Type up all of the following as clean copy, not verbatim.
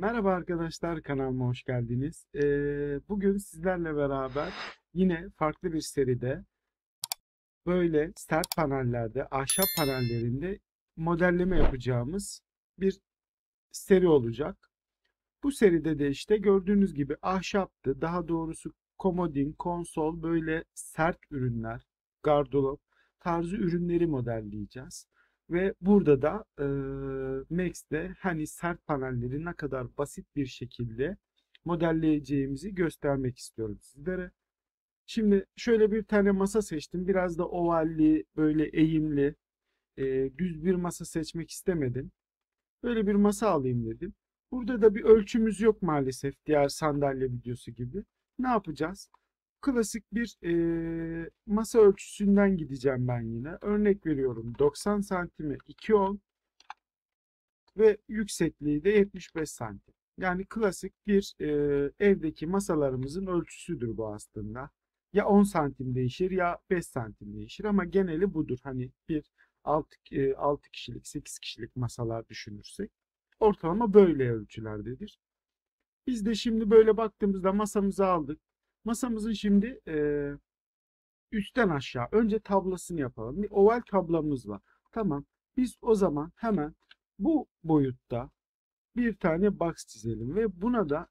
Merhaba arkadaşlar, kanalıma hoş geldiniz. Bugün sizlerle beraber yine farklı bir seride böyle sert panellerde, ahşap panellerinde modelleme yapacağımız bir seri olacak. Bu seride de işte gördüğünüz gibi ahşaptı, daha doğrusu komodin, konsol böyle sert ürünler, gardırop tarzı ürünleri modelleyeceğiz. Ve burada da Max'te hani sert panelleri ne kadar basit bir şekilde modelleyeceğimizi göstermek istiyorum sizlere. Şimdi şöyle bir tane masa seçtim. Biraz da ovalli, böyle eğimli, düz bir masa seçmek istemedim. Böyle bir masa alayım dedim. Burada da bir ölçümüz yok maalesef diğer sandalye videosu gibi. Ne yapacağız? Klasik bir masa ölçüsünden gideceğim ben yine. Örnek veriyorum 90 santime 2.10 ve yüksekliği de 75 santim. Yani klasik bir evdeki masalarımızın ölçüsüdür bu aslında. Ya 10 santim değişir ya 5 santim değişir ama geneli budur. Hani bir 6 kişilik 8 kişilik masalar düşünürsek ortalama böyle ölçülerdedir. Biz de şimdi böyle baktığımızda masamızı aldık. Masamızın şimdi üstten aşağı önce tablasını yapalım. Bir oval tablamız var. Tamam. Biz o zaman hemen bu boyutta bir tane box çizelim ve buna da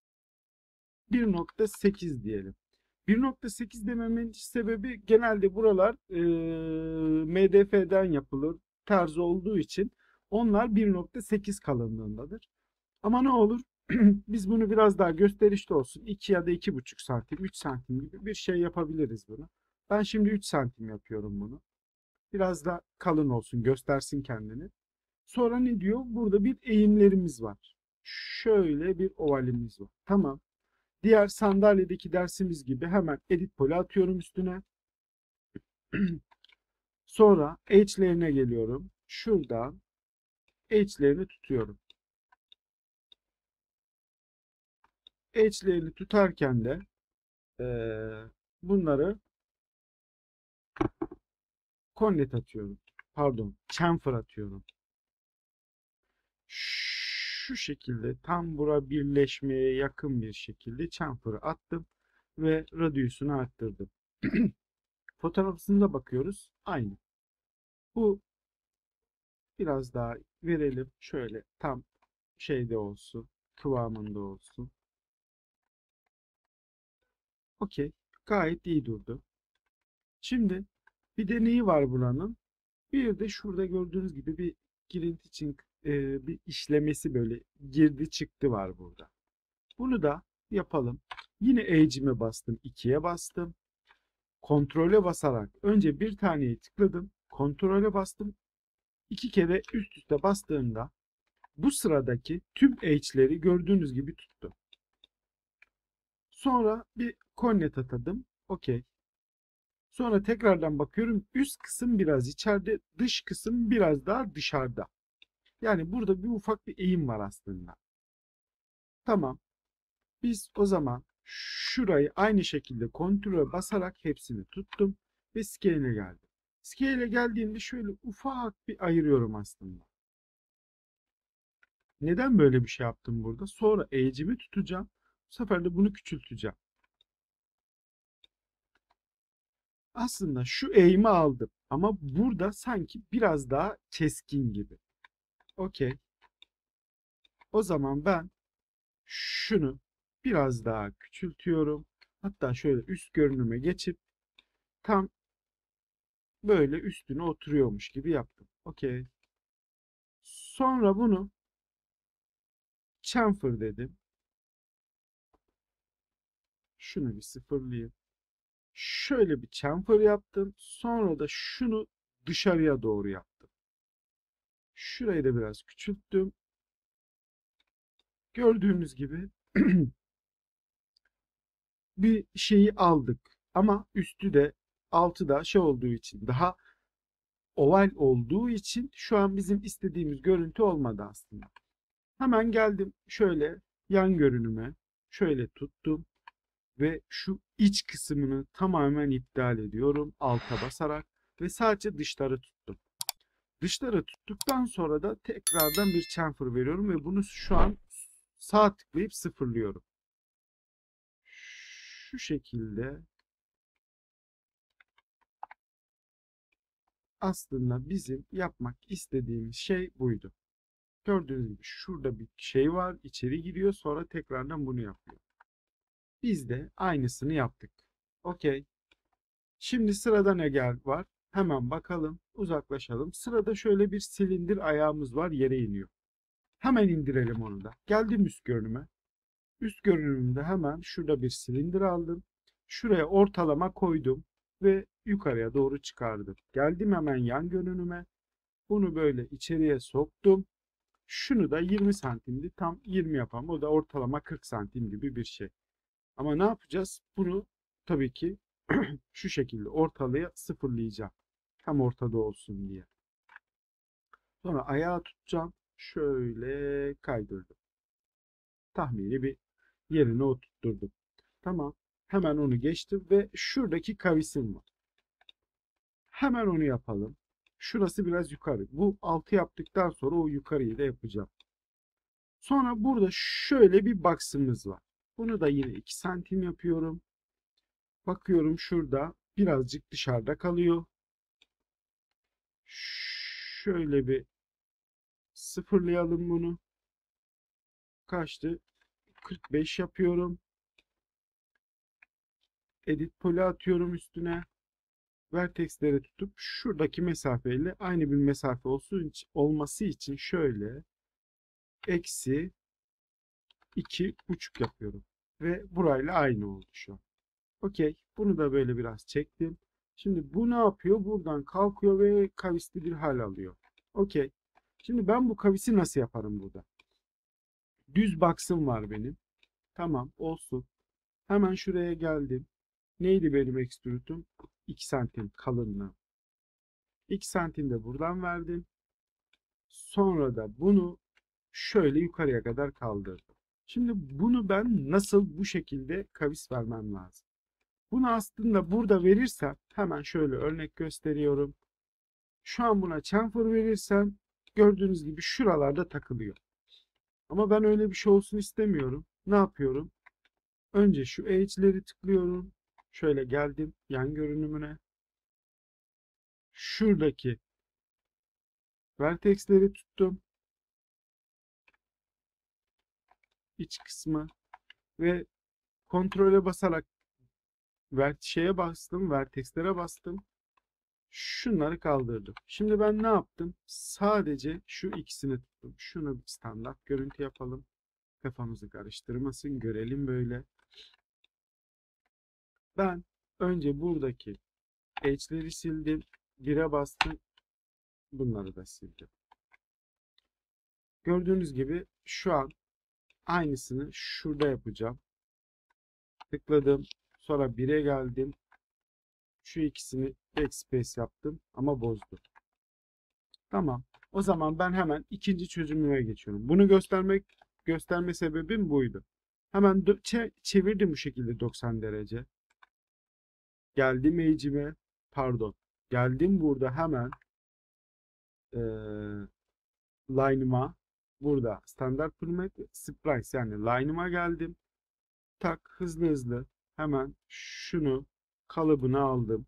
1.8 diyelim. 1.8 dememin sebebi genelde buralar MDF'den yapılır tarzı olduğu için onlar 1.8 kalınlığındadır. Ama ne olur biz bunu biraz daha gösterişli olsun 2 ya da 2,5 santim 3 santim gibi bir şey yapabiliriz bunu. Ben şimdi 3 santim yapıyorum bunu. Biraz da kalın olsun göstersin kendini. Sonra ne diyor? Burada bir eğimlerimiz var. Şöyle bir ovalimiz var. Tamam. Diğer sandalyedeki dersimiz gibi hemen edit poli atıyorum üstüne. Sonra H'lerine geliyorum. Şuradan H'lerini tutuyorum. H'lerini tutarken de bunları kornet atıyorum. Pardon, chamfer atıyorum. Şu şekilde tam bura birleşmeye yakın bir şekilde chamfer'ı attım ve radiusunu arttırdım. Fotoğrafısında bakıyoruz. Aynı. Bu biraz daha verelim. Şöyle tam şeyde olsun. Kıvamında olsun. Okey. Gayet iyi durdu. Şimdi bir de neyi var buranın? Bir de şurada gördüğünüz gibi bir girinti için bir işlemesi böyle girdi çıktı var burada. Bunu da yapalım. Yine Edge'ime bastım. 2'ye bastım. Kontrole basarak önce bir taneyi tıkladım. Kontrole bastım. 2 kere üst üste bastığımda bu sıradaki tüm H'leri gördüğünüz gibi tuttu. Sonra bir kornet atadım. Okey. Sonra tekrardan bakıyorum. Üst kısım biraz içeride, dış kısım biraz daha dışarıda. Yani burada bir ufak bir eğim var aslında. Tamam. Biz o zaman şurayı aynı şekilde kontrole basarak hepsini tuttum ve scale'e geldim. Scale'e geldiğimde şöyle ufak bir ayırıyorum aslında. Neden böyle bir şey yaptım burada? Sonra eğicimi tutacağım. Bu sefer de bunu küçülteceğim. Aslında şu eğimi aldım ama burada sanki biraz daha keskin gibi. Okey. O zaman ben şunu biraz daha küçültüyorum. Hatta şöyle üst görünüme geçip tam böyle üstüne oturuyormuş gibi yaptım. Okey. Sonra bunu chamfer dedim. Şunu bir sıfırlayayım. Şöyle bir chamfer yaptım. Sonra da şunu dışarıya doğru yaptım. Şurayı da biraz küçülttüm. Gördüğünüz gibi bir şeyi aldık. Ama üstü de altı da şey olduğu için daha oval olduğu için şu an bizim istediğimiz görüntü olmadı aslında. Hemen geldim şöyle yan görünüme şöyle tuttum ve şu iç kısmını tamamen iptal ediyorum alta basarak ve sadece dışları tuttum. Dışları tuttuktan sonra da tekrardan bir chamfer veriyorum ve bunu şu an Sağ tıklayıp sıfırlıyorum. Şu şekilde aslında bizim yapmak istediğimiz şey buydu. Gördüğünüz gibi şurada bir şey var. İçeri giriyor. Sonra tekrardan bunu yapıyor. Biz de aynısını yaptık. Okey. Şimdi sırada ne var? Hemen bakalım. Uzaklaşalım. Sırada şöyle bir silindir ayağımız var. Yere iniyor. Hemen indirelim onu da. Geldim üst görünüme. Üst görünümde hemen şurada bir silindir aldım. Şuraya ortalama koydum. Ve yukarıya doğru çıkardım. Geldim hemen yan görünüme. Bunu böyle içeriye soktum. Şunu da 20 santimdi. Tam 20 yapalım. O da ortalama 40 santim gibi bir şey. Ama ne yapacağız? Bunu tabii ki şu şekilde ortalığa sıfırlayacağım. Tam ortada olsun diye. Sonra ayağı tutacağım. Şöyle kaydırdım. Tahmini bir yerine oturtturdum. Tamam. Hemen onu geçtim ve şuradaki kavisim var. Hemen onu yapalım. Şurası biraz yukarı. Bu altı yaptıktan sonra o yukarıyı da yapacağım. Sonra burada şöyle bir box'ımız var. Bunu da yine 2 santim yapıyorum. Bakıyorum şurada birazcık dışarıda kalıyor. Şöyle bir sıfırlayalım bunu. Kaçtı? 45 yapıyorum. Edit poli atıyorum üstüne. Vertexleri tutup şuradaki mesafeyle aynı bir mesafe olması için şöyle eksi 2,5 yapıyorum. Ve burayla aynı oldu şu an. Okey. Bunu da böyle biraz çektim. Şimdi bu ne yapıyor? Buradan kalkıyor ve kavisli bir hal alıyor. Okey. Şimdi ben bu kavisi nasıl yaparım burada? Düz box'ım var benim. Tamam olsun. Hemen şuraya geldim. Neydi benim extrude'um? 2 santim kalınlığı. 2 santim de buradan verdim. Sonra da bunu şöyle yukarıya kadar kaldırdım. Şimdi bunu ben nasıl bu şekilde kavis vermem lazım? Bunu aslında burada verirsem hemen şöyle örnek gösteriyorum. Şu an buna chamfer verirsem gördüğünüz gibi şuralarda takılıyor. Ama ben öyle bir şey olsun istemiyorum. Ne yapıyorum? Önce şu edge'leri tıklıyorum. Şöyle geldim yan görünümüne. Şuradaki vertexleri tuttum. İç kısmı ve kontrole basarak şeye bastım, vertexlere bastım. Şunları kaldırdım. Şimdi ben ne yaptım? Sadece şu ikisini tuttum. Şunu bir standart görüntü yapalım. Kafamızı karıştırmasın. Görelim böyle. Ben önce buradaki edge'leri sildim. 1'e bastım. Bunları da sildim. Gördüğünüz gibi şu an aynısını şurada yapacağım. Tıkladım. Sonra 1'e geldim. Şu ikisini backspace yaptım ama bozdu. Tamam. O zaman ben hemen ikinci çözümüme geçiyorum. Bunu gösterme sebebim buydu. Hemen çevirdim bu şekilde 90 derece. Geldim edge'ime. Pardon. Geldim burada hemen line'ıma. Burada standart parametre splice yani line'ıma geldim. Tak hızlı hızlı hemen şunu kalıbını aldım.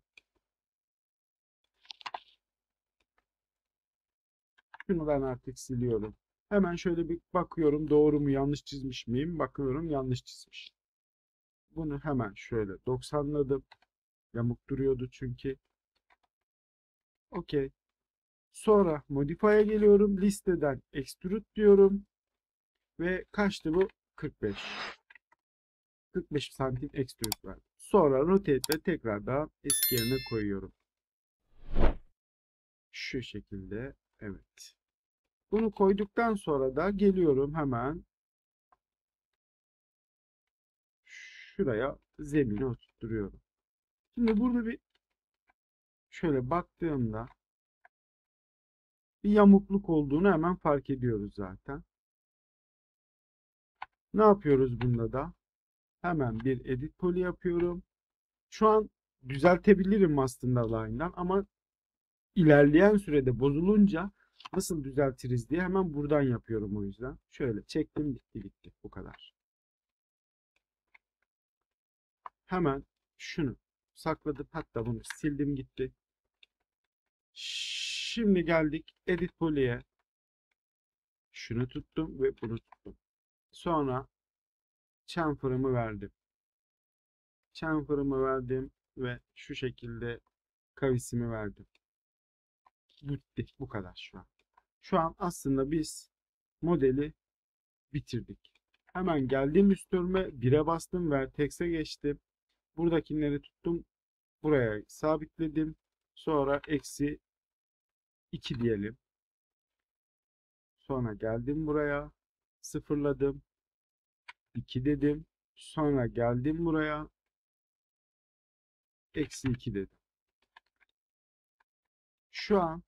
Şunu ben artık siliyorum. Hemen şöyle bir bakıyorum doğru mu yanlış çizmiş miyim? Bakıyorum yanlış çizmiş. Bunu hemen şöyle 90'ladım. Yamuk duruyordu çünkü. Okey. Sonra Modify'a geliyorum. Listeden Extrude diyorum. Ve kaçtı bu? 45. 45 santim Extrude verdim. Sonra Rotate ve tekrardan eski yerine koyuyorum. Şu şekilde. Evet. Bunu koyduktan sonra da geliyorum hemen şuraya zemini oturtuyorum. Şimdi burada bir şöyle baktığımda bir yamukluk olduğunu hemen fark ediyoruz zaten. Ne yapıyoruz bunda da? Hemen bir edit poly yapıyorum. Şu an düzeltebilirim aslında line'dan ama ilerleyen sürede bozulunca Nasıl düzeltiriz diye hemen buradan yapıyorum o yüzden. Şöyle çektim, bitti gitti. Bu kadar. Hemen şunu sakladım. Hatta bunu sildim gitti. Şimdi geldik Edit Poly'e. Şunu tuttum ve bunu tuttum. Sonra chamfer'ımı verdim. Chamfer'ımı verdim ve şu şekilde kavisimi verdim. Bitti. Bu kadar şu an. Şu an aslında biz modeli bitirdik. Hemen geldim üstüme 1'e bastım. Vertex'e geçtim. Buradakileri tuttum. Buraya sabitledim. Sonra eksi 2 diyelim. Sonra geldim buraya. Sıfırladım. 2 dedim. Sonra geldim buraya. Eksi 2 dedim. Şu an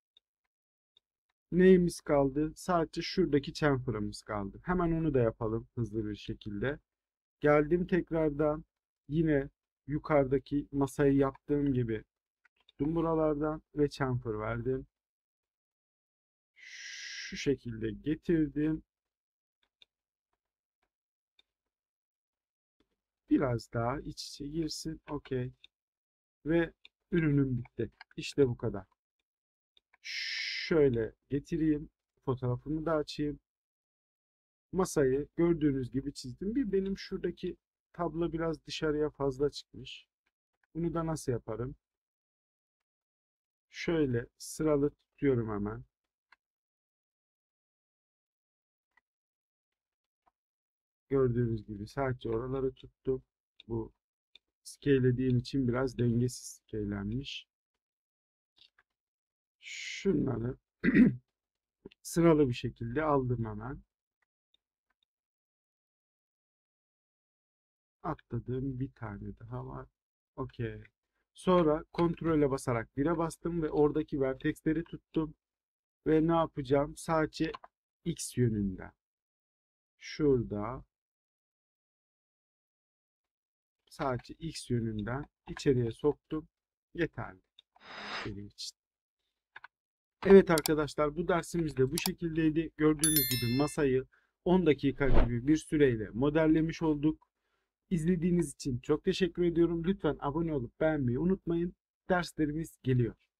neyimiz kaldı? Sadece şuradaki chamfer'ımız kaldı. Hemen onu da yapalım hızlı bir şekilde. Geldim tekrardan yine yukarıdaki masayı yaptığım gibi tuttum buralardan ve chamfer verdim. Şu şekilde getirdim. Biraz daha iç içe girsin. Okey. Ve ürünüm bitti. İşte bu kadar. Şöyle getireyim. Fotoğrafını da açayım. Masayı gördüğünüz gibi çizdim. Bir benim şuradaki tablo biraz dışarıya fazla çıkmış. Bunu da nasıl yaparım? Şöyle sıralı tutuyorum hemen. Gördüğünüz gibi sadece oraları tuttum. Bu scale'lediğim için biraz dengesiz scale'lenmiş. Şunları sıralı bir şekilde aldım hemen. Atladığım bir tane daha var. Okey. Sonra kontrole basarak 1'e bastım ve oradaki vertexleri tuttum. Ve ne yapacağım? Sadece X yönünden. Şurada sadece X yönünden içeriye soktum. Yeterli benim için. Evet arkadaşlar, bu dersimiz de bu şekildeydi. Gördüğünüz gibi masayı 10 dakika gibi bir süreyle modellemiş olduk. İzlediğiniz için çok teşekkür ediyorum. Lütfen abone olup beğenmeyi unutmayın. Derslerimiz geliyor.